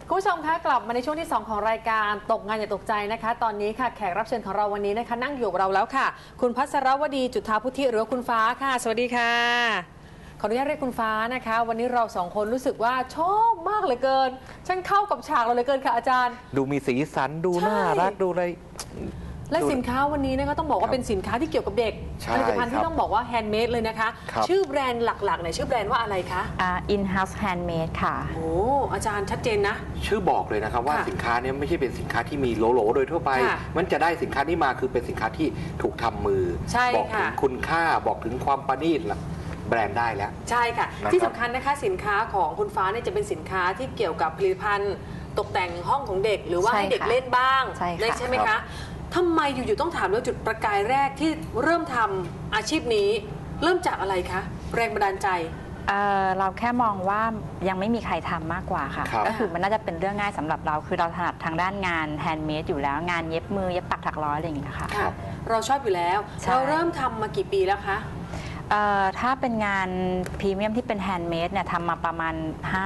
คุณผู้ชมคะกลับมาในช่วงที่ 2 ของรายการตกงานอย่าตกใจนะคะตอนนี้ค่ะแขกรับเชิญของเราวันนี้นะคะนั่งอยู่กับเราแล้วค่ะคุณพัชรวดีจุฑาพุทธิหรือคุณฟ้าค่ะสวัสดีค่ะขออนุญาตเรียกคุณฟ้านะคะวันนี้เรา2คนรู้สึกว่าชอบมากเหลือเกินฉันเข้ากับฉากเราเหลือเกินค่ะอาจารย์ดูมีสีสันดูน่ารักดูอะไรและสินค้าวันนี้นะคะต้องบอกว่าเป็นสินค้าที่เกี่ยวกับเด็กผลิตภัณฑ์ที่ต้องบอกว่าแฮนด์เมดเลยนะคะชื่อแบรนด์หลักๆเนี่ยชื่อแบรนด์ว่าอะไรคะ In-house handmade ค่ะโอ้อาจารย์ชัดเจนนะชื่อบอกเลยนะครับว่าสินค้านี้ไม่ใช่เป็นสินค้าที่มีโลโดยทั่วไปมันจะได้สินค้านี้มาคือเป็นสินค้าที่ถูกทำมือบอกถึงคุณค่าบอกถึงความประณีตละแบรนด์ได้แล้วใช่ค่ะที่สำคัญนะคะสินค้าของคุณฟ้าเนี่ยจะเป็นสินค้าที่เกี่ยวกับผลิตภัณฑ์ตกแต่งห้องของเด็กหรือว่าให้เด็กเล่นบ้างใช่ไหมคะทำไมอยู่ๆต้องถามว่าจุดประกายแรกที่เริ่มทำอาชีพนี้เริ่มจากอะไรคะแรงบันดาลใจเราแค่มองว่ายังไม่มีใครทำมากกว่าค่ะก็คือมันน่าจะเป็นเรื่องง่ายสำหรับเราคือเราถนัดทางด้านงานแฮนด์เมดอยู่แล้วงานเย็บมือเย็บปักถักร้อยอะไรอย่างเงี้ยค่ะเราชอบอยู่แล้วเราเริ่มทำมากี่ปีแล้วคะถ้าเป็นงานพรีเมียมที่เป็นแฮนด์เมดเนี่ยทำมาประมาณ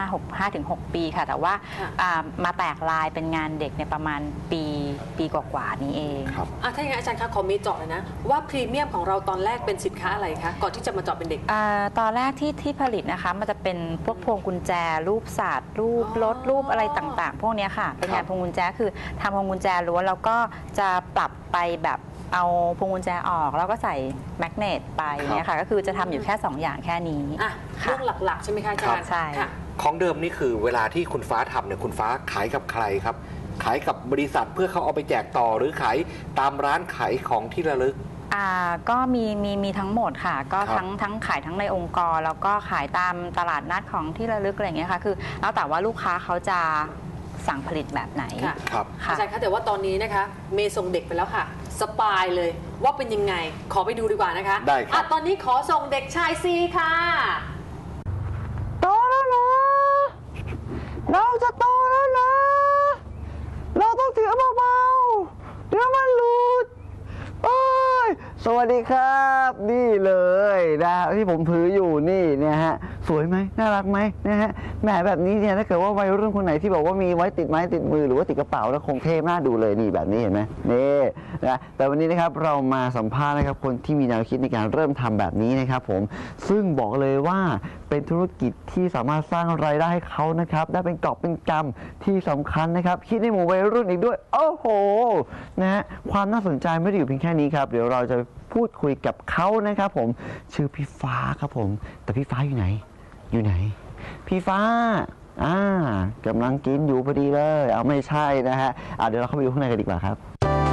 5-6 ปีค่ะแต่ว่ามาแตกลายเป็นงานเด็กเนี่ยประมาณปีกว่าๆนี้เองครับถ้าอย่างนั้นอาจารย์คะขอมีเจาะเลยนะว่าพรีเมียมของเราตอนแรกเป็นสินค้าอะไรคะก่อนที่จะมาเจาะเป็นเด็กตอนแรกที่ผลิตนะคะมันจะเป็นพวกพวงกุญแจรูปสัตว์รูปรถรูปอะไรต่างๆพวกนี้ค่ะเป็นงานพวงกุญแจคือทำพวงกุญแจล้วนแล้วก็จะปรับไปแบบเอาพวงกุญแจออกแล้วก็ใส่แมกเนตไปเนี่ยค่ะก็คือจะทำอยู่แค่2อย่างแค่นี้เรื่องหลักๆใช่ไหมคะอาจารย์ใช่ของเดิมนี่คือเวลาที่คุณฟ้าทำเนี่ยคุณฟ้าขายกับใครครับขายกับบริษัทเพื่อเขาเอาไปแจกต่อหรือขายตามร้านขายของที่ระลึกก็มีทั้งหมดค่ะก็ทั้งขายทั้งในองค์กรแล้วก็ขายตามตลาดนัดของที่ระลึกอะไรอย่างเงี้ยค่ะคือแล้วแต่ว่าลูกค้าเขาจะสั่งผลิตแบบไหนครับอาจารย์คะแต่ว่าตอนนี้นะคะเมย์ส่งเด็กไปแล้วค่ะสปายเลยว่าเป็นยังไงขอไปดูดีกว่านะคะได้ครับตอนนี้ขอส่งเด็กชายซีค่ะโตแล้วนะเราจะโตแล้วนะเราต้องถือเบาๆเดี๋ยวมันหลุดสวัสดีครับนี่เลยนะที่ผมถืออยู่นี่เนี่ยฮะสวยไหมน่ารักไหมนะฮะแหมแบบนี้เนี่ยถ้าเกิดว่าวัยรุ่นคนไหนที่บอกว่ามีไว้ติดไม้ติดมือหรือว่าติดกระเป๋าแล้วคงเท่น่าดูเลยนี่แบบนี้เห็นไหมนี่นะแต่วันนี้นะครับเรามาสัมภาษณ์นะครับคนที่มีแนวคิดในการเริ่มทำแบบนี้นะครับผมซึ่งบอกเลยว่าเป็นธุรกิจที่สามารถสร้างรายได้ให้เขานะครับได้เป็นกอบเป็นกำที่สำคัญนะครับคิดในหมู่วัยรุ่นอีกด้วยโอ้โหนะฮะความน่าสนใจไม่ได้อยู่เพียงแค่นี้ครับเดี๋ยวเราจะพูดคุยกับเขานะครับผมชื่อพี่ฟ้าครับผมแต่พี่ฟ้าอยู่ไหนพี่ฟ้ากำลังกินอยู่พอดีเลยเอาไม่ใช่นะฮะเดี๋ยวเราเข้าไปดูข้างในกันดีกว่าครับ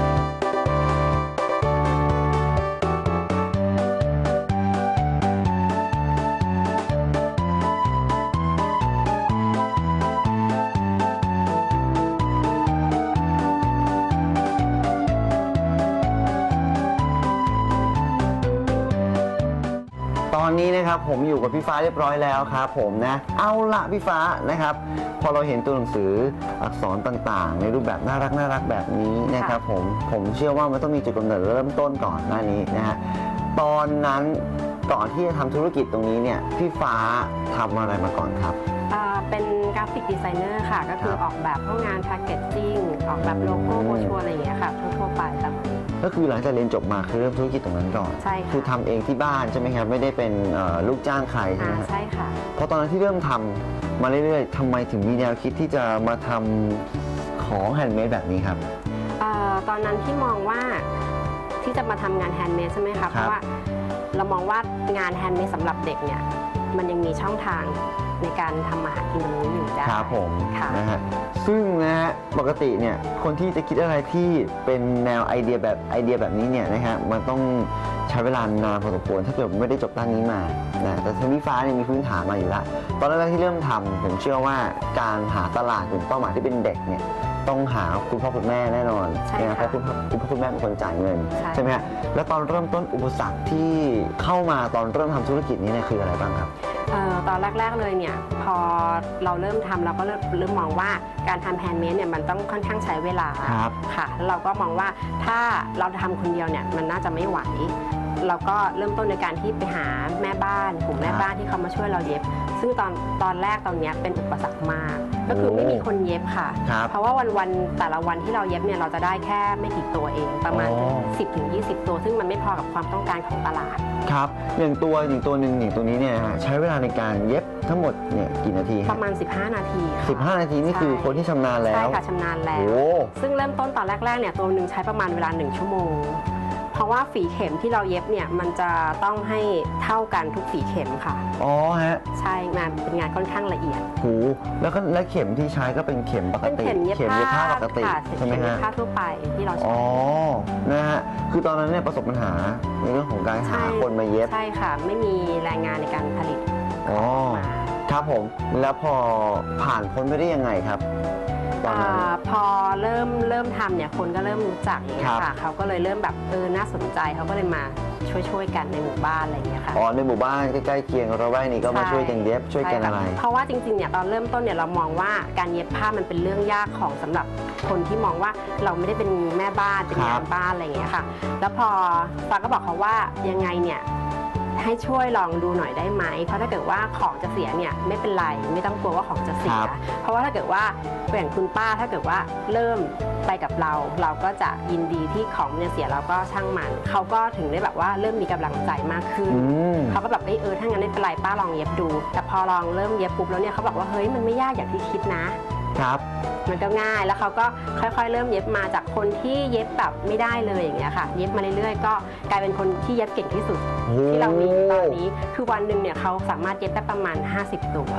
ตอนนี้นะครับผมอยู่กับพี่ฟ้าเรียบร้อยแล้วครับผมนะเอาละพี่ฟ้านะครับพอเราเห็นตัวหนังสืออักษรต่างๆในรูปแบบน่ารักแบบนี้นะครับผมเชื่อว่ามันต้องมีจุดกำเนิดเริ่มต้นก่อนหน้านี้นะฮะตอนนั้นก่อนที่จะทำธุรกิจตรงนี้เนี่ยพี่ฟ้าทำอะไรมาก่อนครับเป็นกราฟิกดีไซเนอร์ค่ะก็คือออกแบบพวกงานแพคเกจจิ้งออกแบบโลโก้โบชัวอะไรอย่างเงี้ยค่ะทั่วไปตามนี้ก็คือหลังจากเรียนจบมาคือเริ่มธุรกิจตรงนั้นก่อนใช่คือทำเองที่บ้านใช่ไหมครับไม่ได้เป็นลูกจ้างใครใช่ไหมใช่ค่ะเพราะตอนนั้นที่เริ่มทำมาเรื่อยๆทำไมถึงมีแนวคิดที่จะมาทำของแฮนด์เมดแบบนี้ครับตอนนั้นที่มองว่าที่จะมาทำงานแฮนด์เมดใช่ไหมคะเพราะว่าเรามองว่างานแฮนด์เมดสำหรับเด็กเนี่ยมันยังมีช่องทางในการทำมาหากินตรงนี้อยู่ได้ครับผมนะฮะซึ่งนะฮะปกติเนี่ยคนที่จะคิดอะไรที่เป็นแนวไอเดียแบบนี้เนี่ยนะฮะมันต้องใช้เวลานานพอสมควรถ้าเกิดไม่ได้จบด้านนี้มานะแต่พี่ฟ้าเนี่ยมีพื้นฐานมาอยู่แล้วตอนแรกที่เริ่มทำผมเชื่อว่าการหาตลาดกลุ่มเป้าหมายที่เป็นเด็กเนี่ยต้องหาคุณพ่อคุณแม่แน่นอนนะเพราะคุณพ่อคุณแม่เป็นคนจ่ายเงินใช่ไหมฮะแล้วตอนเริ่มต้นอุปสรรคที่เข้ามาตอนเริ่มทำธุรกิจนี้เนี่ยคืออะไรบ้างครับตอนแรกๆเลยเนี่ยพอเราเริ่มทำเราก็เริ่มมองว่าการทำแฮนด์เมดเนี่ยมันต้องค่อนข้างใช้เวลาค่ะแล้วเราก็มองว่าถ้าเราทำคนเดียวเนี่ยมันน่าจะไม่ไหวเราก็เริ่มต้นในการที่ไปหาแม่บ้านกลุ่มแม่บ้านที่เขามาช่วยเราเย็บซึ่งตอนแรกตอนนี้เป็นอุปสรรคมากก็คือไม่มีคนเย็บค่ะครับเพราะว่าวันแต่ละวันที่เราเย็บเนี่ยเราจะได้แค่ไม่กี่ตัวเองประมาณอ๋อ 10-20 ตัว ซึ่งมันไม่พอกับความต้องการของตลาดครับอย่างตัวหนึ่งอย่างตัวนี้เนี่ยฮะใช้เวลาในการเย็บทั้งหมดเนี่ยกี่นาทีปฮะระมาณ 15 นาทีค่ะ 15 นาทีนี่คือคนที่ชำนาญแล้วใช่ค่ะชำนาญแล้วโอ้ซึ่งเริ่มต้นตอนแรกๆเนี่ยตัวหนึ่งใช้ประมาณเวลา1 ชั่วโมง เพราะว่าฝีเข็มที่เราเย็บเนี่ยมันจะต้องให้เท่ากันทุกฝีเข็มค่ะอ๋อฮะใช่งานเป็นงานค่อนข้างละเอียดโหแล้วเข็มที่ใช้ก็เป็นเข็มปกเป็นติเข็มเย็บผ้าปกติค่ะใช่ไหมเข็มเย็บฮะผ้าทั่วไปที่เราใช้อ๋อนะฮะคือตอนนั้นเนี่ยประสบปัญหาในเรื่องของการหาใช่คนมาเย็บใช่ค่ะ ไม่มีแรงงานในการผลิตอ๋อมาครับผมแล้วพอผ่านพ้นไปได้ยังไงครับตอนนั้นพอเริ่มทำเนี่ยคนก็เริ่มรู้จักอย่างเงี้ยค่ะเขาก็เลยเริ่มแบบน่าสนใจเขาก็เลยมาช่วยกันในหมู่บ้านอะไรอย่างเงี้ยค่ะอ๋อในหมู่บ้านใกล้ๆเคียงระแวกนี้ก็มาช่วยกันเย็บช่วยกันอะไรใช่ค่เพราะว่าจริงๆเนี่ยตอนเริ่มต้นเนี่ยเรามองว่าการเย็บผ้ามันเป็นเรื่องยากของสำหรับคนที่มองว่าเราไม่ได้เป็นแม่บ้านเป็นงานบ้านอะไรอย่างเงี้ยค่ะ แล้วพอฟ้าก็บอกเขาว่ายังไงเนี่ยให้ช่วยลองดูหน่อยได้ไหมเพราะถ้าเกิดว่าของจะเสียเนี่ยไม่เป็นไรไม่ต้องกลัวว่าของจะเสีย เพราะว่าถ้าเกิดว่าอย่างคุณป้าถ้าเกิดว่าเริ่มไปกับเราก็จะยินดีที่ของเนี่ยเสียเราก็ช่างมันเขาก็ถึงได้แบบว่าเริ่มมีกำลังใจมากขึ้น เขาก็แบบถ้างั้นไม่เป็นไรป้าลองเย็บดู แต่พอลองเริ่มเย็บปุ๊บแล้วเนี่ยเขาบอกว่าเฮ้ยมันไม่ยากอย่างที่คิดนะครับ มันก็ง่ายแล้วเขาก็ค่อยๆเริ่มเย็บมาจากคนที่เย็บแบบไม่ได้เลยอย่างเงี้ยค่ะ เย็บมาเรื่อยๆก็กลายเป็นคนที่เย็บเก่งที่สุด ที่เรามีอยู่ตอนนี้คือวันหนึ่งเนี่ยเขาสามารถเย็บได้ประมาณ 50 ตัว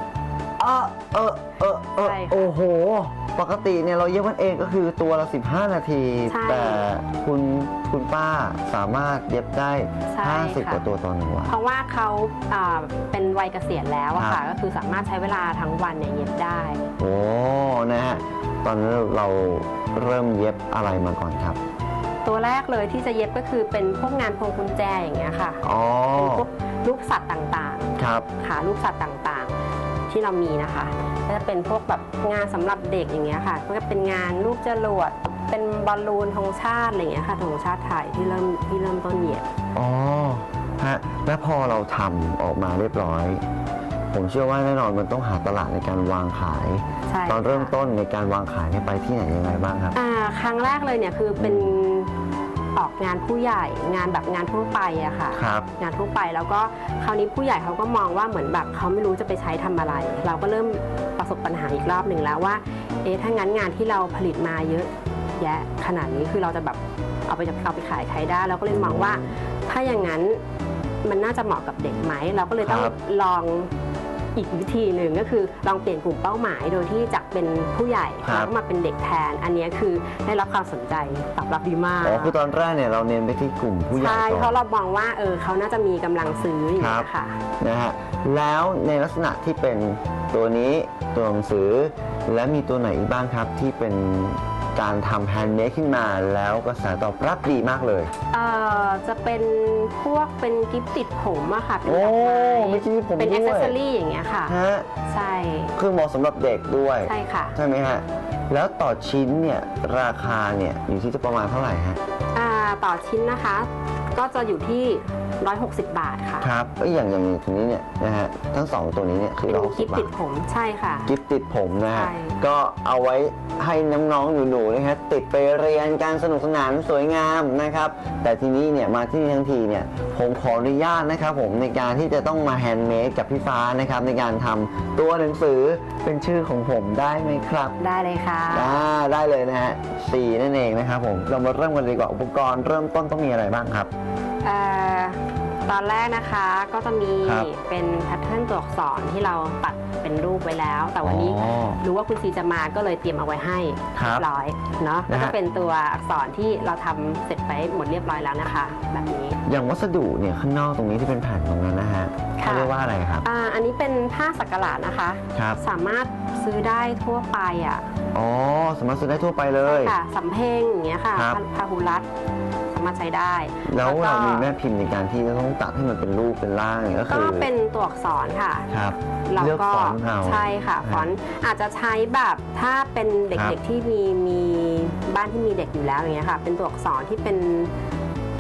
ใช่ค่ะโอ้โห ปกติเนี่ยเราเย็บกันเองก็คือตัวละ15 นาทีใช่แต่คุณป้าสามารถเย็บได้ใช่ 50 ค่ะกว่าตัวต่อหนึ่งวันเพราะว่าเขาเป็นวัยเกษียณแล้วอะครัค่ะบก็คือสามารถใช้เวลาทั้งวันเนี่ยเย็บได้โอ้นะฮะตอนนั้นเราเริ่มเย็บอะไรมาก่อนครับตัวแรกเลยที่จะเย็บก็คือเป็นพวกงานพวงกุญแจอย่างเงี้ยค่ะอ๋อเป็นพวกรูปสัตว์ต่างครับๆค่ะรูปสัตว์ต่างๆ ที่เรามีนะคะก็จะเป็นพวกแบบงานสำหรับเด็กอย่างเงี้ยค่ะก็จะเป็นงานรูปจรวดเป็นบอลลูนธงชาติอะไรอย่างเงี้ยค่ะธงชาติไทยที่เริ่มต้นเย็บอ๋อฮะแล้วพอเราทำออกมาเรียบร้อย ผมเชื่อว่าแน่นอนมันต้องหาตลาดในการวางขายใช่ตอนเริ่มค่ะต้นในการวางขายเนี่ยไปที่ไหนยังไงบ้างครับครั้งแรกเลยเนี่ยคือเป็นออกงานผู้ใหญ่งานแบบงานทั่วไปอะค่ะครับงานทั่วไปแล้วก็คราวนี้ผู้ใหญ่เขาก็มองว่าเหมือนแบบเขาไม่รู้จะไปใช้ทำอะไร เราก็เริ่มประสบปัญหาอีกรอบหนึ่งแล้วว่าถ้างั้นงานที่เราผลิตมาเยอะแยะขนาดนี้คือเราจะแบบเอาไปขายใครได้เราก็เลยมองว่าถ้าอย่างนั้นมันน่าจะเหมาะกับเด็กไหมเราก็เลยต้องครับลองอีกวิธีหนึ่งก็คือลองเปลี่ยนกลุ่มเป้าหมายโดยที่จากเป็นผู้ใหญ่ครับแล้วก็มาเป็นเด็กแทน อันนี้คือได้รับความสนใจตอบรับดีมากอ๋อคือตอนแรกเนี่ยเราเน้นไปที่กลุ่มผู้ใหญ่ใช่เพก่อนราะเรามองว่าเขาน่าจะมีกำลังซื้ออย่างครันี้บยค่ะนะฮะแล้วในลักษณะที่เป็นตัวนี้ตัวหนังสือ และมีตัวไหนอีกบ้างครับที่เป็นการทำแฮนด์เมดขึ้นมาแล้วกระแสตอบรับดีมากเลยจะเป็นพวกเป็นกิฟต์ติดผมอะค่ะ เป็นโอ้ดอกไม้ไม่ใช่ผมเป็นด้อ็วยกเซสซอรี่อย่างเงี้ยค่ะฮะใช่คือเหมาะสำหรับเด็กด้วยใช่ค่ะใช่ไหมฮะแล้วต่อชิ้นเนี่ยราคาเนี่ยอยู่ที่จะประมาณเท่าไหร่ฮะต่อชิ้นนะคะ ก็จะอยู่ที่ 160 บาทค่ะครับอย่างตัวนี้เนี่ยนะฮะทั้งสองตัวนี้เนี่ยคือเป็น 160 กิฟต์บาติทดผมใช่ค่ะกิฟต์ติดผมนะฮะใช่ก็เอาไว้ให้น้องๆหนูๆนะฮะติดไปเรียนการสนุกสนานสวยงามนะครับแต่ทีนี้เนี่ยมาที่นี่ทั้งทีเนี่ยผมขออนุญาตนะครับผมในการที่จะต้องมาแฮนด์เมดกับพี่ฟ้านะครับในการทำตัวหนังสือเป็นชื่อของผมได้ไหมครับได้เลยค่ะได้เลยนะฮะ4นั่นเองนะครับผมเรามาเริ่มกันเลยดีกว่าอุปกรณ์เริ่มต้นต้องมีอะไรบ้างครับตอนแรกนะคะก็จะมีครับเป็นแพทเทิร์นตัวอักษรที่เราตัดเป็นรูปไว้แล้ว แต่วันนี้อ๋อรู้ว่าคุณซีจะมาก็เลยเตรียมเอาไว้ให้ครับเรียบร้อยเนาะนะก็ฮะจะเป็นตัวอักษรที่เราทำเสร็จไปหมดเรียบร้อยแล้วนะคะ แบบนี้อย่างวัสดุเนี่ยข้างนอกตรงนี้ที่เป็นแผ่นตรงนั้นนะฮะค่ะเขาเรียกว่าอะไรครับอันนี้เป็นผ้าสักหลาดนะคะครับสามารถซื้อได้ทั่วไปอ่ะอ๋อสามารถซื้อได้ทั่วไปเลยค่ะสำเพ็งอย่างเงี้ยค่ะครับพาหุรัตสามารถใช้ได้แล้วก็เรามีแม่พิมพ์ในการที่จะต้องตัดให้มันเป็นรูปเป็นร่างก็ก็คือเป็นตัวอักษรค่ะครับเราเลือกก็ฟอนต์เอาใช่ค่ะฟอนต์อาจจะใช้แบบถ้าเป็นเด็กๆที่มีบ้านที่มีเด็กอยู่แล้วอย่างเงี้ยค่ะ เป็นตัวอักษรที่เป็น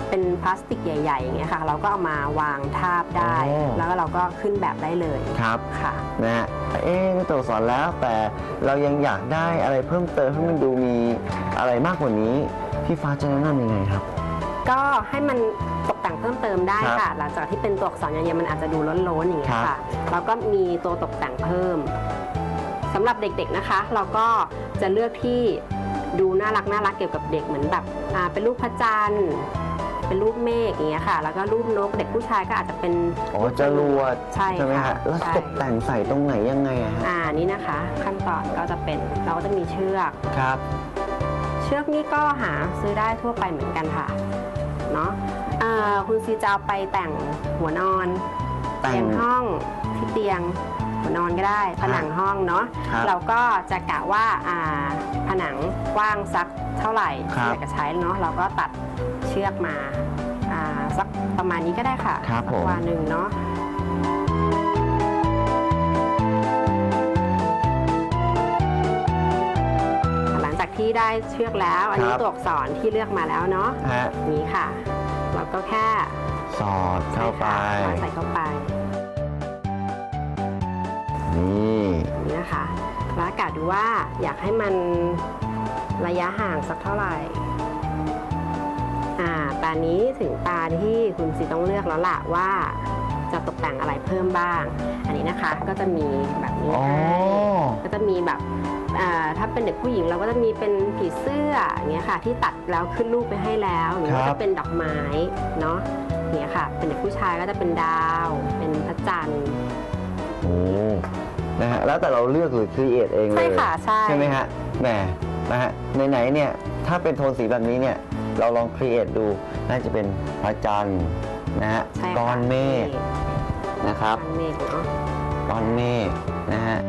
เป็นพลาสติกใหญ่ๆอย่างเงี้ยค่ะเราก็เอามาวางทาบได้อ๋อแล้วก็เราก็ขึ้นแบบได้เลยครับค่ะนะฮะในตัวอักษรแล้วแต่เรายังอยากได้อะไรเพิ่มเติมให้มันดูมีอะไรมากกว่านี้พี่ฟ้าจะแนะนำยังไงครับก็ให้มันตกแต่งเพิ่มเติมได้ครับค่ะ หลังจากที่เป็นตัวอักษรยันเยียมันอาจจะดูล้นๆอย่างเงี้ยครัค่ะบแล้วก็มีตัวตกแต่งเพิ่มสำหรับเด็กๆนะคะ เราก็จะเลือกที่ดูน่ารักเกี่ยวกับเด็กเหมือนแบบเป็นรูปพระจันทร์เป็นรูปเมฆอย่างเงี้ยค่ะ แล้วก็รูปนกเด็กผู้ชายก็อาจจะเป็นอ๋อจรวดใช่ไหมค่ะฮะแล้วใช่ตกแต่งใส่ตรงไหนยังไงอะฮะนี่นะคะ ขั้นตอนก็จะเป็นเราก็จะมีเชือกครับเชือกนี่ก็หาซื้อได้ทั่วไปเหมือนกันค่ะเนาะคุณซีจะเอาไปแต่งหัวนอนแต่งเตียงห้องที่เตียงหัวนอนก็ได้ผนังห้องเนาะครับเราก็จะกะว่าผนังกว้างสักเท่าไหร่ครัที่บอยากจะใช้เนาะเราก็ตัดเชือกมาสักประมาณนี้ก็ได้ค่ะครับสัผมกวาหนึ่งเนาะหลังจากที่ได้เชือกแล้วอันนี้ตัวอักษรที่เลือกมาแล้วเนาะฮะนี้ค่ะเราก็แค่สอดเข้าไปใส่เข้าไปนี่นี่นะคะแล้วกะดูว่าอยากให้มันระยะห่างสักเท่าไหร่ตานี้ถึงตาที่คุณซีต้องเลือกแล้วล่ะว่าจะตกแต่งอะไรเพิ่มบ้าง อันนี้นะคะก็จะมีแบบนี้อ๋อให้ก็จะมีแบบถ้าเป็นเด็กผู้หญิงเราก็จะมีเป็นผีเสื้ออย่างเงี้ยค่ะที่ตัดแล้วขึ้นรูปไปให้แล้วหรือว่าครับจะเป็นดอกไม้เนาะอย่างเงี้ยค่ะเป็นเด็กผู้ชายก็จะเป็นดาวเป็นพระจันทร์โอ้นะฮะแล้วแต่เราเลือกหรือครีเอทเองเลยใช่ค่ะใช่ไหมฮะแหมนะฮะไหนๆเนี่ยถ้าเป็นโทนสีแบบนี้เนี่ยเราลองครีเอทดูน่าจะเป็นพระจันทร์นะฮะใช่ค่ะก้อนเมฆนะครับก้อนเมฆเนาะก้อนเมฆนะฮะ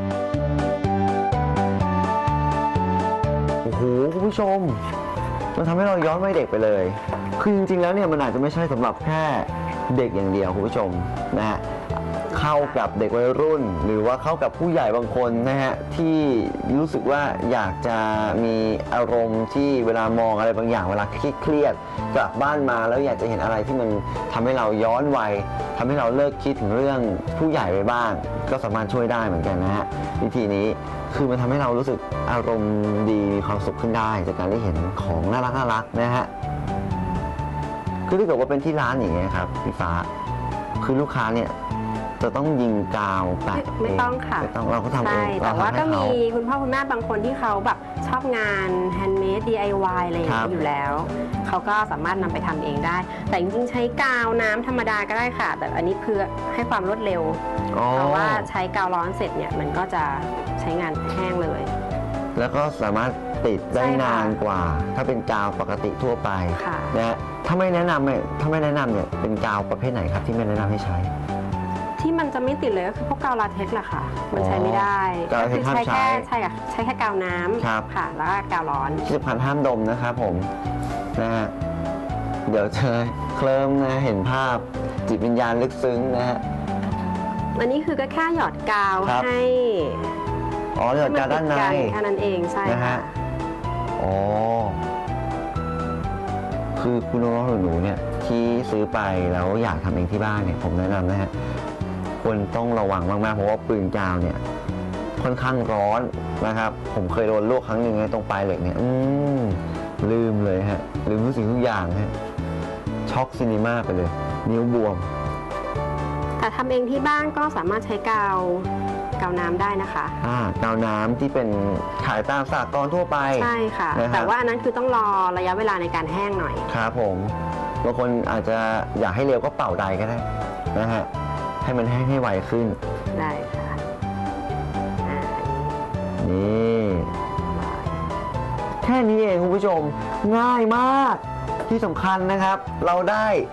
โอ้โหคุณผู้ชมมันทำให้เราย้อนวัยเด็กไปเลย คือจริงๆแล้วเนี่ยมันอาจจะไม่ใช่สำหรับแค่เด็กอย่างเดียวคุณผู้ชมนะฮะเข้ากับเด็กวัยรุ่น หรือว่าเข้ากับผู้ใหญ่บางคนนะฮะที่รู้สึกว่าอยากจะมีอารมณ์ที่เวลามองอะไรบางอย่างเวลาเครียดๆกลับบ้านมาแล้วอยากจะเห็นอะไรที่มันทำให้เราย้อนวัยทำให้เราเลิกคิดถึงเรื่องผู้ใหญ่ไปบ้าง ก็สามารถช่วยได้เหมือนกันนะฮะวิธีนี้คือมันทำให้เรารู้สึกอารมณ์ดีมีความสุขขึ้นได้จากการได้เห็นของน่ารักนะฮะคือถ้าเกิดว่าเป็นที่ร้านอย่างเงี้ยครับพี่ฟ้าคือลูกค้าเนี่ยจะต้องยิงกาวแปะไม่ต้องค่ะไม่ต้องเราก็ทำเอใช่งแต่ว่าเรก็ทำให้มีเขคุณพ่อคุณแม่บางคนที่เขาแบบชอบงานแฮนด์เมด DIY อะไรอย่างครัเงี้บยอยู่แล้ว เขาก็สามารถนำไปทำเองได้ แต่จริงๆใช้กาวน้ำธรรมดาก็ได้ค่ะ แต่อันนี้เพื่อให้ความรวดเร็วอ๋อเพราะว่าใช้กาวร้อนเสร็จเนี่ยมันก็จะใช้งานแห้งเลยแล้วก็สามารถติดได้ใช่ค่ะนานกว่า ถ้าเป็นกาวปกติทั่วไปค่ะนะฮะถ้าไม่แนะนำเนี่ยเป็นกาวประเภทไหนครับที่ไม่แนะนำให้ใช้ที่มันจะไม่ติดเลยก็คือพวกกาวลาเท็กซ์แหละค่ะ มันใช้ไม่ได้กาวลาเท็กซ์ก็คือใช้ห้ามใช้แค่ใช่ค่ะใช้แค่กาวน้ครับำค่ะ แล้วก็กาวร้อนที่สำคัญห้ามดมนะครับผมนะฮะเดี๋ยวจะเคลิ้มนะเห็นภาพจิตวิญญาณลึกซึ้งนะฮะอันนี้คือก็แค่หยอดกาวครับให้อ๋อเดี๋ยวกาวด้านในแค่นั้นเองใช่นะค่ะฮะ อ๋อ คือคุณน้องๆหนูๆเนี่ยที่ซื้อไปแล้วอยากทำเองที่บ้านเนี่ยผมแนะนำนะฮะควรต้องระวังมากๆเพราะว่าปืนกาวเนี่ยค่อนข้างร้อนนะครับ ผมเคยโดนลวกครั้งหนึ่งในตรงปลายเหล็กเนี่ยลืมเลยฮะลืมทุกสิ่งทุกอย่างฮะช็อกซินิม่าไปเลย นิ้วบวมแต่ทำเองที่บ้านก็สามารถใช้กาวน้ำได้นะคะกาวน้ำที่เป็นขายตามสหกรณ์ทั่วไปใช่ค่ะนะครับแต่ว่าอันนั้นคือต้องรอระยะเวลาในการแห้งหน่อยครับผมบางคนอาจจะอยากให้เร็วก็เป่าใดก็ได้นะฮะให้มันแห้งให้ไวขึ้นได้ค่ะอ่านี่แค่นี้เองคุณผู้ชมง่ายมากที่สำคัญนะครับ เราได้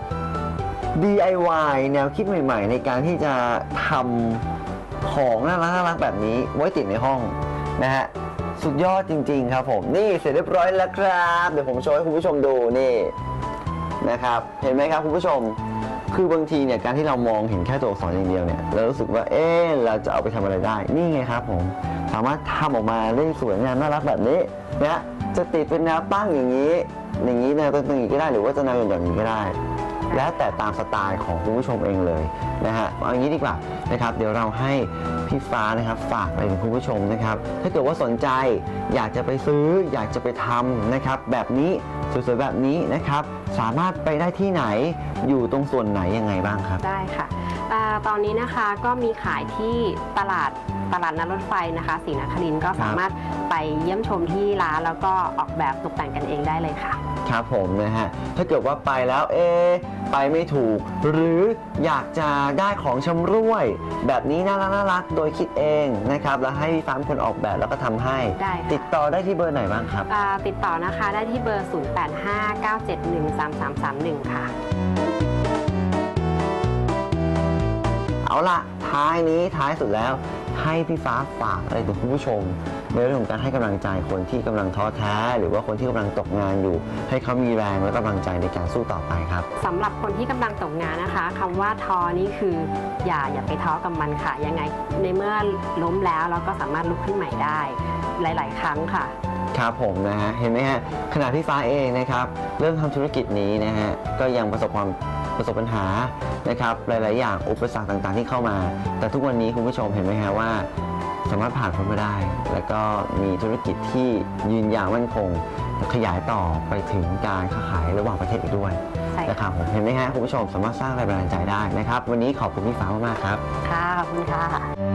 DIY แนวคิดใหม่ๆ ในการที่จะทำของน่ารักๆแบบนี้ไว้ติดในห้องนะฮะสุดยอดจริงๆครับผมนี่เสร็จเรียบร้อยแล้วครับเดี๋ยวผมโชว์ให้คุณผู้ชมดูนี่นะครับเห็นไหมครับคุณผู้ชมคือบางทีเนี่ยการที่เรามองเห็นแค่ตัวอักษรอย่างเดียวเนี่ยเรารู้สึกว่าเราจะเอาไปทำอะไรได้นี่ไงครับผมสามารถทำออกมาได้สวยงามน่ารักแบบนี้นะฮะจะติดเป็นแนวตั้งอย่างนี้แนวตั้งอย่างนี้ก็ได้หรือว่าจะแนวอย่างนี้ก็ได้ แล้วแต่ตามสไตล์ของคุณผู้ชมเองเลยนะฮะเอาอย่างนี้ดีกว่านะครับเดี๋ยวเราให้พี่ฟ้านะครับฝากไปถึงคุณผู้ชมนะครับถ้าเกิดว่าสนใจอยากจะไปซื้ออยากจะไปทำนะครับแบบนี้สวยๆแบบนี้นะครับสามารถไปได้ที่ไหนอยู่ตรงส่วนไหนยังไงบ้างครับได้ค่ะตอนนี้นะคะก็มีขายที่ตลาดนัดรถไฟนะคะศรีนครินทร์ก็สามารถไปเยี่ยมชมที่ร้านแล้วก็ออกแบบตกแต่งกันเองได้เลยค่ะครับผมนะฮะถ้าเกิดว่าไปแล้วไปไม่ถูกหรืออยากจะได้ของชำร่วยแบบนี้น่ารักโดยคิดเองนะครับแล้วให้พี่ฟ้าเป็นคนออกแบบแล้วก็ทำให้ติดต่อได้ที่เบอร์ไหนบ้างครับติดต่อนะคะได้ที่เบอร์ 0859713331 ค่ะเอาล่ะท้ายสุดแล้วให้พี่ฟ้าฝากอะไรถึงคุณผู้ชมในเรื่องของการให้กำลังใจคนที่กำลังท้อแท้หรือว่าคนที่กำลังตกงานอยู่ให้เขามีแรงและกำลังใจในการสู้ต่อไปครับสำหรับคนที่กำลังตกงานนะคะคำว่าท้อนี่คืออย่าไปท้อกับมันค่ะยังไงในเมื่อล้มแล้วเราก็สามารถลุกขึ้นใหม่ได้หลายๆครั้งค่ะครับผมนะฮะเห็นไหมฮะขณะพี่ฟ้าเองนะครับเริ่มทำธุรกิจนี้นะฮะก็ยังประสบปัญหานะครับหลายๆอย่างอุปสรรคต่างๆที่เข้ามาแต่ทุกวันนี้คุณผู้ชมเห็นไหมฮะว่าสามารถผ่านพ้นมาได้แล้วก็มีธุรกิจที่ยืนยาวมั่นคงขยายต่อไปถึงการค้าขายระหว่างประเทศอีกด้วยนะครับผมเห็นไหมฮะคุณผู้ชมสามารถสร้างแรงบันดาลใจได้นะครับวันนี้ขอบคุณพี่ฟ้ามากๆครับค่ะขอบคุณค่ะ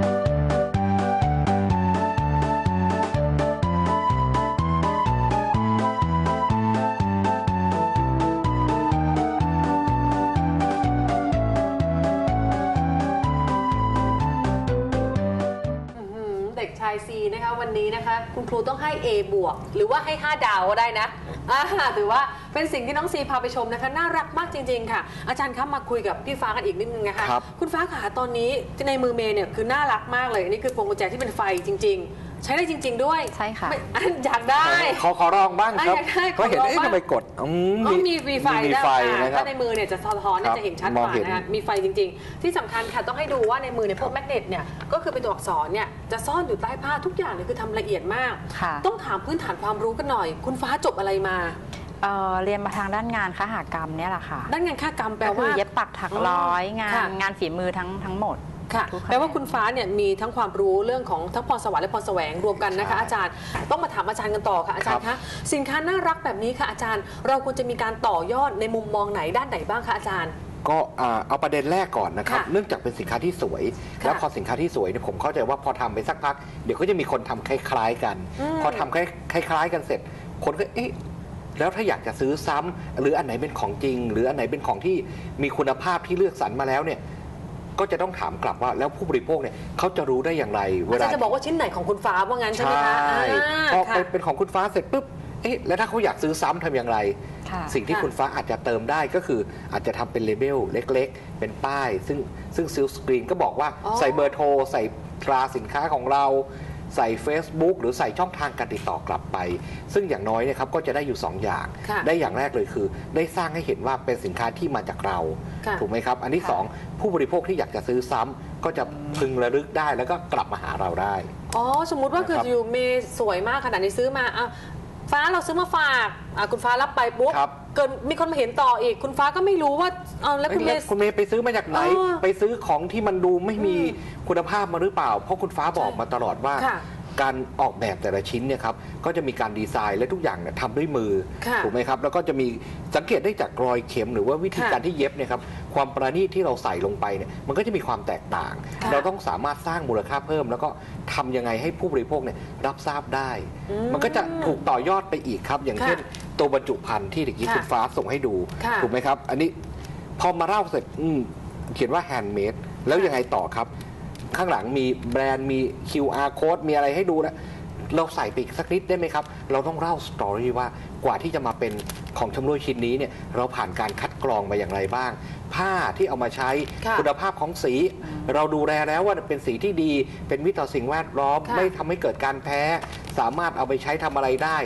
ชายซีนะคะวันนี้นะคะคุณครูต้องให้ A บวกหรือว่าให้5ดาวก็ได้นะถือว่าเป็นสิ่งที่น้องซีพาไปชมนะคะน่ารักมากจริงๆค่ะอาจารย์ครับมาคุยกับพี่ฟ้ากันอีกนิดนึงนะคะคุณฟ้าขาตอนนี้ในมือเมย์เนี่ยคือน่ารักมากเลยนี่คือพวงกุญแจที่เป็นไฟจริงๆใช้ได้จริงๆด้วยใช่ค่ะอยากได้ขอลองบ้างครับก็เห็นทำไมกดมีไฟได้ถ้าในมือเนี่ยจะสะท้อนจะเห็นชัดกว่านะคะมีไฟจริงๆที่สำคัญค่ะต้องให้ดูว่าในมือเนี่ยพวกแมกเนตเนี่ยก็คือเป็นตัวอักษรเนี่ยจะซ่อนอยู่ใต้ผ้าทุกอย่างเนี่ยคือทำละเอียดมากต้องถามพื้นฐานความรู้กันหน่อยคุณฟ้าจบอะไรมาเรียนมาทางด้านงานคหกรรมเนี่ยแหละค่ะด้านงานคหกรรมแปลว่าเย็บปักถักร้อยงานฝีมือทั้งหมดค่ะแปลว่าคุณฟ้าเนี่ยมีทั้งความรู้เรื่องของทั้งพรสวรรค์และพรแสวงรวมกันนะคะอาจารย์ต้องมาถามอาจารย์กันต่อค่ะอาจารย์คะสินค้าน่ารักแบบนี้ค่ะอาจารย์เราควรจะมีการต่อยอดในมุมมองไหนด้านไหนบ้างคะอาจารย์ก็เอาประเด็นแรกก่อนนะครับเนื่องจากเป็นสินค้าที่สวยแล้วพอสินค้าที่สวยเนี่ยผมเข้าใจว่าพอทำไปสักพักเดี๋ยวก็จะมีคนทำคล้ายๆกันพอทำคล้ายๆกันเสร็จคนก็แล้วถ้าอยากจะซื้อซ้ำหรืออันไหนเป็นของจริงหรืออันไหนเป็นของที่มีคุณภาพที่เลือกสรรมาแล้วเนี่ยก็จะต้องถามกลับว่าแล้วผู้บริโภคเนี่ยเขาจะรู้ได้อย่างไรเวลาจะบอกว่าชิ้นไหนของคุณฟ้าว่างั้นใช่ไหมคะพอเป็นของคุณฟ้าเสร็จปุ๊บแล้วถ้าเขาอยากซื้อซ้ำทำอย่างไรสิ่งที่คุณฟ้าอาจจะเติมได้ก็คืออาจจะทำเป็นเลเบลเล็กๆเป็นป้ายซึ่งซิลสกรีนก็บอกว่าใส่เบอร์โทรใส่ตราสินค้าของเราใส่ Facebook หรือใส่ช่องทางการติดต่อกลับไปซึ่งอย่างน้อยเนี่ยครับก็จะได้อยู่2อย่างได้อย่างแรกเลยคือได้สร้างให้เห็นว่าเป็นสินค้าที่มาจากเราถูกไหมครับอันที่2ผู้บริโภคที่อยากจะซื้อซ้ำก็จะพึงระลึกได้แล้วก็กลับมาหาเราได้สมมุติว่าคืออยู่เมย์สวยมากขนาดนี้ซื้อมาฟ้าเราซื้อมาฝากคุณฟ้ารับไปปุ๊บเกิดมีคนมาเห็นต่ออีกคุณฟ้าก็ไม่รู้ว่าแล้วคุณเมย์ไปซื้อมาจากไหนไปซื้อของที่มันดูไม่มีคุณภาพมาหรือเปล่าเพราะคุณฟ้าบอกมาตลอดว่าการออกแบบแต่ละชิ้นเนี่ยครับก็จะมีการดีไซน์และทุกอย่างเนี่ยทำด้วยมือถูกไหมครับแล้วก็จะมีสังเกตได้จากรอยเข็มหรือว่าวิธีการที่เย็บเนี่ยครับความประณีตที่เราใส่ลงไปเนี่ยมันก็จะมีความแตกต่างเราต้องสามารถสร้างมูลค่าเพิ่มแล้วก็ทำยังไงให้ผู้บริโภคเนี่ยรับทราบได้มันก็จะถูกต่อยอดไปอีกครับอย่างเช่นตัวบรรจุภัณฑ์ที่เด็กคุณฟ้าส่งให้ดูถูกไหมครับอันนี้พอมาเล่าเสร็จเขียนว่าแฮนด์เมดแล้วยังไงต่อครับข้างหลังมีแบรนด์มี QR code มีอะไรให้ดูนะเราใส่ไปอีกสักนิดได้ไหมครับเราต้องเล่าสตอรี่ว่ากว่าที่จะมาเป็นของชำร่วยชิ้นนี้เนี่ยเราผ่านการคัดกรองมาอย่างไรบ้างผ้าที่เอามาใช้คุณภาพของสีเราดูแลแล้วว่าเป็นสีที่ดีเป็นมิตรต่อสิ่งแวดล้อมไม่ทำให้เกิดการแพ้สามารถเอาไปใช้ทำอะไรได้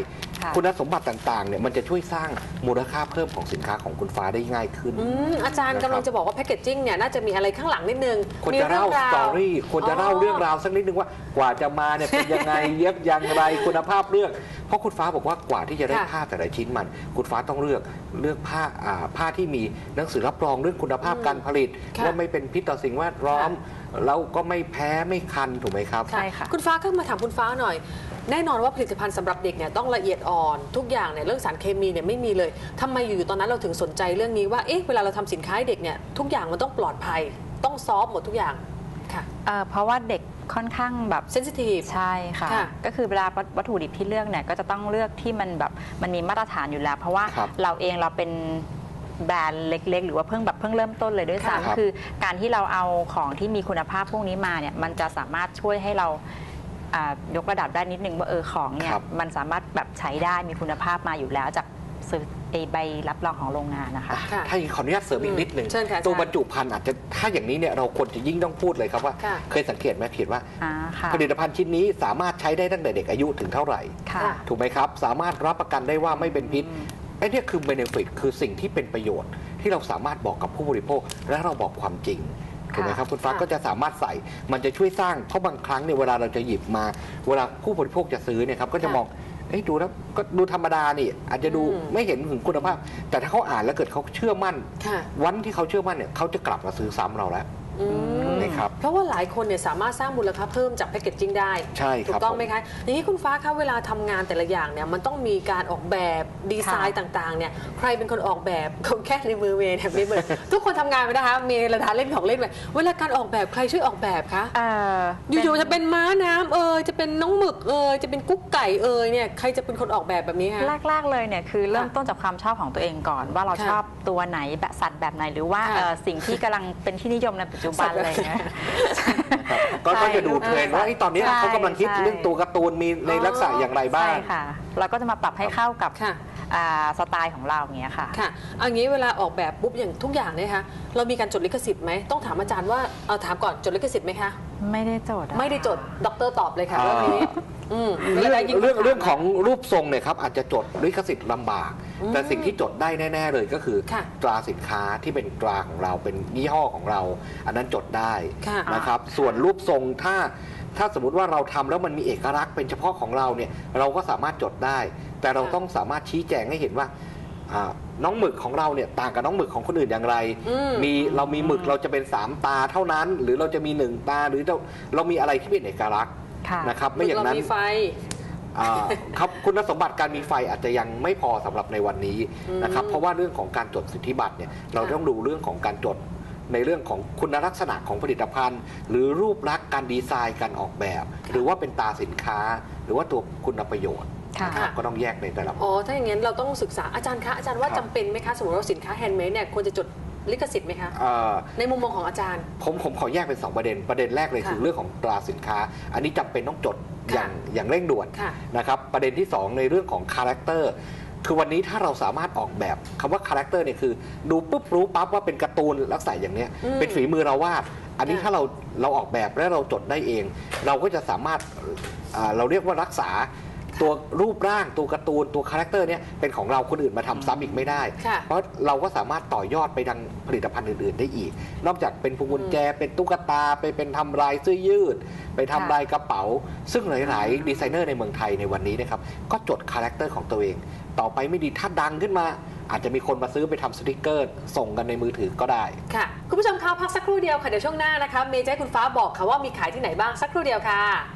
ค่ะคุณสมบัติต่างๆเนี่ยมันจะช่วยสร้างมูลค่าเพิ่มของสินค้าของคุณฟ้าได้ง่ายขึ้นอาจารย์กำลังจะบอกว่าแพคเกจจิ้งเนี่ยน่าจะมีอะไรข้างหลังนิดนึงควรจะเล่าสตอรี่ควรจะเล่าเรื่องราวสักนิดนึงว่ากว่าจะมาเนี่ยเป็นยังไง เย็บอย่างไรคุณภาพเรื่องเพราะคุณฟ้าบอกว่ากว่าที่จะได้ผ้าแต่ละชิ้นมันคุณฟ้าต้องเลือกผ้าที่มีหนังสือรับรองเรื่องคุณภาพการผลิตว่าไม่เป็นพิษต่อสิ่งแวดล้อมแล้วก็ไม่แพ้ไม่คันถูกไหมครับใช่ค่ะคุณฟ้าก็มาถามคุณฟ้าหน่อย แน่นอนว่าผลิตภัณฑ์สำหรับเด็กเนี่ยต้องละเอียดอ่อนทุกอย่างเนี่ยเรื่องสารเคมีเนี่ยไม่มีเลยทำไมอยู่ตอนนั้นเราถึงสนใจเรื่องนี้ว่าเอ๊ะเวลาเราทำสินค้าให้เด็กเนี่ยทุกอย่างมันต้องปลอดภัยต้องซอฟต์หมดทุกอย่างค่ะเพราะว่าเด็กค่อนข้างแบบเซนซิทีฟใช่ค่ะค่ะก็คือเวลาวัตถุดิบที่เลือกเนี่ยก็จะต้องเลือกที่มันแบบมันมีมาตรฐานอยู่แล้ว เพราะว่าครับเราเองเราเป็นแบรนด์เล็กๆ หรือว่าเพิ่งเริ่มต้นเลยด้วยครับซ้ำคือการที่เราเอาของที่มีคุณภาพพวกนี้มาเนี่ยมันจะสามารถช่วยให้เรายกระดับได้นิดนึงว่าของเนี่ยครับมันสามารถแบบใช้ได้มีคุณภาพมาอยู่แล้วจากซื้อใบรับรองของโรงงานนะคะค่ะถ้าขออนุญาตเสริมอีกนิดหนึ่งเชิญค่ะอาจารย์ตัวบรรจุภัณฑ์อาจจะถ้าอย่างนี้เนี่ยเราควรจะยิ่งต้องพูดเลยครับว่าค่ะเคยสังเกตไหมเขียนว่าค่ะผลิตภัณฑ์ชิ้นนี้สามารถใช้ได้ตั้งแต่เด็กอายุถึงเท่าไหร่ค่ะถูกไหมครับ สามารถรับประกันได้ว่าไม่เป็นพิษไอ้เนี่ยคือเบเนฟิตคือสิ่งที่เป็นประโยชน์ ที่เราสามารถบอกกับผู้บริโภคและเราบอกความจริงถูกไหมครับคุณฟ้าค่ะก็จะสามารถใส่มันจะช่วยสร้างเพราะบางครั้งเนี่ยเวลาเราจะหยิบมาเวลาผู้บริโภคจะซื้อเนี่ยครับก็จะมองดูแล้วก็ดูธรรมดานี่อาจจะดูไม่เห็นถึงคุณภาพ แต่ถ้าเขาอ่านแล้วเกิดเขาเชื่อมั่นค่ะวันที่เขาเชื่อมั่นเนี่ยเขาจะกลับมาซื้อซ้ำเราแล้ว ถูกไหมครับเพราะว่าหลายคนเนี่ยสามารถสร้างมูลค่าเพิ่มจากแพคเกจจิ้งได้ใช่ครับถูกต้องไหมคะอย่างนี้คุณฟ้าคะเวลาทำงานแต่ละอย่างเนี่ยมันต้องมีการออกแบบดีไซน์ต่างๆเนี่ยใครเป็นคนออกแบบเขาแค่ในมือเมย์เนี่ยไม่เหมือนทุกคนทำงานไปนะคะเมย์ระดาเล่นของเล่นไปเวลาการออกแบบใครช่วยออกแบบคะอยู่ๆจะเป็นม้าน้ำจะเป็นน้องหมึกจะเป็นกุ๊กไก่เนี่ยใครจะเป็นคนออกแบบแบบนี้คะแรกๆเลยเนี่ยคือเริ่มต้นจากความชอบของตัวเองก่อน ว่าเราค่ะชอบตัวไหนแบบสัตว์แบบไหนหรือว่าค่ะสิ่งที่กำลังเป็นที่นิยมในปัจจุบันอะไรอย่างเงี้ยก็จะดูเทรนด์ว่าตอนนี้เขากำลังคิดเรื่องตัวการ์ตูนมีในลักษณะอย่างไรบ้างใช่ค่ะ เราก็จะมาปรับให้เข้ากับค่ะสไตล์ของเราอย่างเงี้ยค่ะค่ะเอางี้เวลาออกแบบปุ๊บอย่างทุกอย่างเนี่ยคะเรามีการจดลิขสิทธิ์ไหมต้องถามอาจารย์ว่าถามก่อนจดลิขสิทธิ์ไหมคะไม่ได้โจทย์อะไม่ได้จดด็อกเตอร์ตอบเลยค่ะเรื่องนี้เรื่องยิเรื่องของรูปทรงเนี่ยครับอาจจะจดลิขสิทธิ์ลำบาก แต่สิ่งที่จดได้แน่ ๆ เลยก็คือค่ะตราสินค้าที่เป็นตราของเราเป็นยี่ห้อของเรา อันนั้นจดได้ค่ะนะครับส่วนรูปทรงถ้าสมมติว่าเราทำแล้วมันมีเอกลักษณ์เป็นเฉพาะของเราเนี่ยเราก็สามารถจดได้ แต่เราต้องสามารถชี้แจงให้เห็นว่าน้องหมึกของเราเนี่ยต่างกับน้องหมึกของคนอื่นอย่างไรเรามีหมึกเราจะเป็น3ตาเท่านั้น หรือเราจะมี1ตาหรือเรามีอะไรที่เป็นเอกลักษณ์ค่ะนะครับไม่อย่างนั้นมีไฟครับคุณสมบัติการมีไฟอาจจะยังไม่พอสำหรับในวันนี้นะครับเพราะว่าเรื่องของการจดสิทธิบัตรเนี่ยเราต้องดูเรื่องของการจดในเรื่องของคุณลักษณะของผลิตภัณฑ์ หรือรูปลักษณ์การดีไซน์การออกแบบ หรือว่าเป็นตาสินค้า หรือว่าตัวคุณประโยชน์ค่ะนะครับก็ต้องแยกในแต่ละถ้าอย่างนั้นเราต้องศึกษาอาจารย์คะอาจารย์ว่าครับจำเป็นไหมคะสมมติว่าสินค้าแฮนด์เมดเนี่ยควรจะจดลิขสิทธิ์ไหมคะ ในมุมมองของอาจารย์ผมขอแยกเป็น2ประเด็นแรกเลยค่ะคือเรื่องของตราสินค้า อันนี้จำเป็นต้องจดค่ะอย่างเร่งด่วนค่ะนะครับประเด็นที่ 2 ในเรื่องของคาแรคเตอร์คือวันนี้ถ้าเราสามารถออกแบบคำว่าคาแรคเตอร์เนี่ยคือดูปุ๊บรู้ปั๊บว่าเป็นการ์ตูนลักษณะอย่างเนี้ยเป็นฝีมือเราวาดอันนี้ค่ะถ้าเราออกแบบและเราจดได้เอง เราก็จะสามารถเราเรียกว่ารักษาตัวรูปร่างตัวการ์ตูนตัวคาแรคเตอร์เนี่ยเป็นของเราคนอื่นมาทำซ้ำอีกไม่ได้ค่ะเพราะเราก็สามารถต่อยอดไปดังผลิตภัณฑ์อื่นๆได้อีก นอกจากเป็นพวงกุญแจเป็นตุ๊กตาไปเป็นทำลายเสื้อยืด ไปทำลายกระเป๋า ซึ่งหลายๆดีไซเนอร์ในเมืองไทยในวันนี้นะครับก็จดคาแรคเตอร์ของตัวเอง ต่อไปไม่ดีถ้าดังขึ้นมา อาจจะมีคนมาซื้อไปทำสติกเกอร์ส่งกันในมือถือก็ได้ค่ะคุณผู้ชมคะพักสักครู่เดียวค่ะเดี๋ยวช่วงหน้านะคะเมย์จะให้คุณฟ้าบอกค่ะว่ามีขายที่ไหนบ้างสักครู่เดียวค่ะ